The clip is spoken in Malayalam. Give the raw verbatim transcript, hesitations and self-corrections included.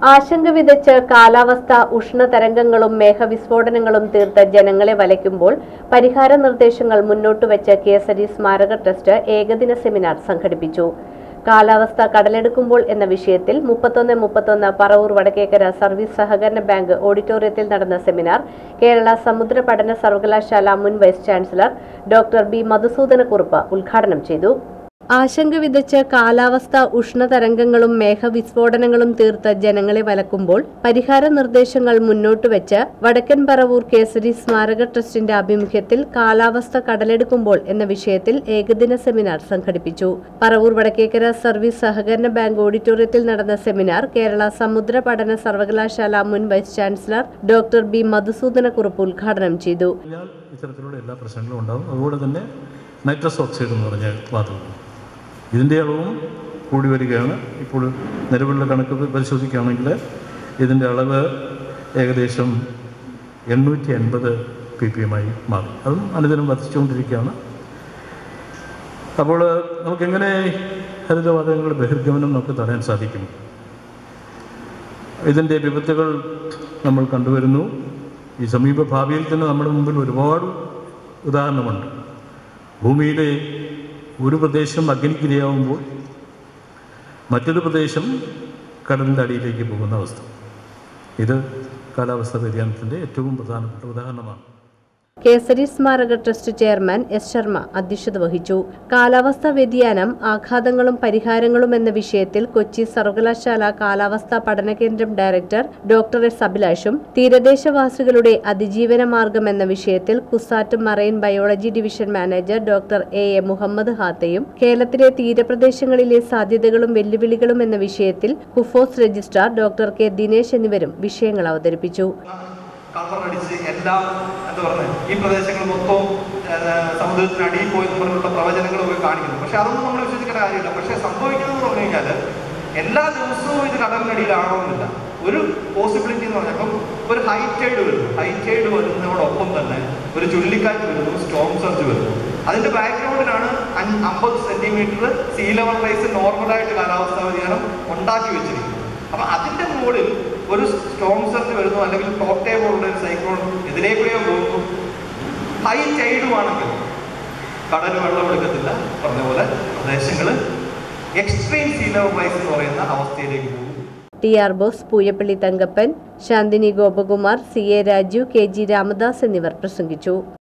ആശങ്ക വിതച്ച് കാലാവസ്ഥ ഉഷ്ണതരംഗങ്ങളും മേഘവിസ്ഫോടനങ്ങളും തീർത്ത ജനങ്ങളെ വലയ്ക്കുമ്പോൾ പരിഹാര നിർദ്ദേശങ്ങൾ മുന്നോട്ടുവച്ച് കേസരി സ്മാരക ട്രസ്റ്റ് ഏകദിന സെമിനാർ സംഘടിപ്പിച്ചു. കാലാവസ്ഥ കടലെടുക്കുമ്പോൾ എന്ന വിഷയത്തിൽ മുപ്പത്തൊന്ന് മുപ്പത്തൊന്ന് പറവൂർ വടക്കേക്കര സർവീസ് സഹകരണ ബാങ്ക് ഓഡിറ്റോറിയത്തിൽ നടന്ന സെമിനാർ കേരള സമുദ്ര പഠന സർവകലാശാല മുൻ വൈസ് ചാൻസലർ ഡോക്ടർ ബി മധുസൂദനക്കുറുപ്പ് ഉദ്ഘാടനം ചെയ്തു. ആശങ്ക വിതച്ച് കാലാവസ്ഥ ഉഷ്ണതരംഗങ്ങളും മേഘവിസ്ഫോടനങ്ങളും തീർത്ത ജനങ്ങളെ വലക്കുമ്പോൾ പരിഹാര നിർദ്ദേശങ്ങൾ മുന്നോട്ടുവച്ച് വടക്കൻ പറവൂർ കേസരി സ്മാരക ട്രസ്റ്റിന്റെ ആഭിമുഖ്യത്തിൽ കാലാവസ്ഥ കടലെടുക്കുമ്പോൾ എന്ന വിഷയത്തിൽ ഏകദിന സെമിനാർ സംഘടിപ്പിച്ചു. പറവൂർ വടക്കേക്കര സർവീസ് സഹകരണ ബാങ്ക് ഓഡിറ്റോറിയത്തിൽ നടന്ന സെമിനാർ കേരള സമുദ്ര പഠന സർവകലാശാല മുൻ വൈസ് ചാൻസലർ ഡോക്ടർ ബി മധുസൂദനക്കുറുപ്പ് ഉദ്ഘാടനം ചെയ്തു. ഇത്തരത്തിലുള്ള എല്ലാ പ്രശ്നങ്ങളും ഉണ്ടാകും. അതുപോലെ തന്നെ നൈട്രസ് ഓക്സൈഡ് എന്ന് പറഞ്ഞ വാതകം, ഇതിൻ്റെ അളവും കൂടി വരികയാണ്. ഇപ്പോൾ നിലവിലുള്ള കണക്ക് പരിശോധിക്കുകയാണെങ്കിൽ ഇതിൻ്റെ അളവ് ഏകദേശം എണ്ണൂറ്റി അൻപത് പി പി എം ആയി മാറി. അതും അനുദിനം വർദ്ധിച്ചുകൊണ്ടിരിക്കുകയാണ്. അപ്പോൾ നമുക്കെങ്ങനെ ഹരിതവാതകങ്ങളുടെ ബഹിർഗമനം നമുക്ക് തടയാൻ സാധിക്കും? ഇതിൻ്റെ വിപത്തുകൾ നമ്മൾ കണ്ടുവരുന്നു. ഈ സമീപ ഭാവിയിൽ തന്നെ നമ്മുടെ മുമ്പിൽ ഒരുപാട് ഉദാഹരണമുണ്ട്. ഭൂമിയിലെ ഒരു പ്രദേശം അഗ്നിക്കിരയാവുമ്പോൾ മറ്റൊരു പ്രദേശം കടലിൻ്റെ അടിയിലേക്ക് പോകുന്ന അവസ്ഥ. ഇത് കാലാവസ്ഥാ വ്യതിയാനത്തിൻ്റെ ഏറ്റവും പ്രധാനപ്പെട്ട ഉദാഹരണമാണ്. കേസരി സ്മാരക ട്രസ്റ്റ് ചെയർമാൻ എസ് ശർമ്മ അധ്യക്ഷത വഹിച്ചു. കാലാവസ്ഥാ വ്യതിയാനം, ആഘാതങ്ങളും പരിഹാരങ്ങളും എന്ന വിഷയത്തിൽ കൊച്ചി സർവകലാശാല കാലാവസ്ഥാ പഠന കേന്ദ്രം ഡയറക്ടർ ഡോക്ടർ എസ് അഭിലാഷും തീരദേശവാസികളുടെ അതിജീവന മാർഗം എന്ന വിഷയത്തിൽ CUSAT marine biology division manager doctor A A Muhammad ഹാത്തയും കേരളത്തിലെ തീരപ്രദേശങ്ങളിലെ സാധ്യതകളും വെല്ലുവിളികളും എന്ന വിഷയത്തിൽ KUFOS registrar doctor K Dinesh എന്നിവരും വിഷയങ്ങൾ അവതരിപ്പിച്ചു. കവറടിച്ച് എല്ലാം എന്താ പറയുന്നത്, ഈ പ്രദേശങ്ങൾ മൊത്തവും സമുദ്രത്തിന് അടിയിൽ പോയി പറഞ്ഞുള്ള പ്രവചനങ്ങളൊക്കെ കാണിക്കുന്നു. പക്ഷെ അതൊന്നും നമ്മൾ വിശ്വസിക്കേണ്ട കാര്യമില്ല. പക്ഷെ സംഭവിക്കുന്നതെന്ന് പറഞ്ഞു കഴിഞ്ഞാൽ എല്ലാ ദിവസവും ഇത് കടലിനടിയിലാവണമെന്നില്ല. ഒരു പോസിബിലിറ്റി എന്ന് പറഞ്ഞാൽ ഇപ്പം ഒരു ഹൈ ടൈഡ് വരുന്നു. ഹൈ ടൈഡ് വരുന്നതോടൊപ്പം തന്നെ ഒരു ചുഴലിക്കാറ്റ് വരുന്നു, സ്റ്റോം സർജ് വരുന്നു. അതിന്റെ ബാക്ക്ഗ്രൗണ്ടിലാണ് അമ്പത് സെന്റിമീറ്റർ സീ ലെവൽ റൈസ് നോർമലായിട്ട് കാലാവസ്ഥാ വ്യതിയാനം ഉണ്ടാക്കി വെച്ചിരിക്കുന്നത്. അപ്പൊ അതിന്റെ മുകളിൽ ഒരു സ്റ്റോം സർജ് വരുന്നു, അല്ലെങ്കിൽ ടോട്ടേ പോലുള്ള ഒരു സൈക്ലോൺ എതിരേക്കൂടെയോ പോകുന്നു. ഹൈ ടൈഡുമാണെങ്കിൽ കടൽ വെള്ളം എടുക്കത്തില്ല. പറഞ്ഞ പോലെ പ്രദേശങ്ങൾ എക്സ്ട്രീം സീ ലെവൽ റൈസ് എന്ന് പറയുന്ന അവസ്ഥയിലേക്ക് പോകും. T R Bose, Pooyappally Thankappan, Shanthini Gopakumar, C A Raju, K G Ramadas എന്നിവർ പ്രസംഗിച്ചു.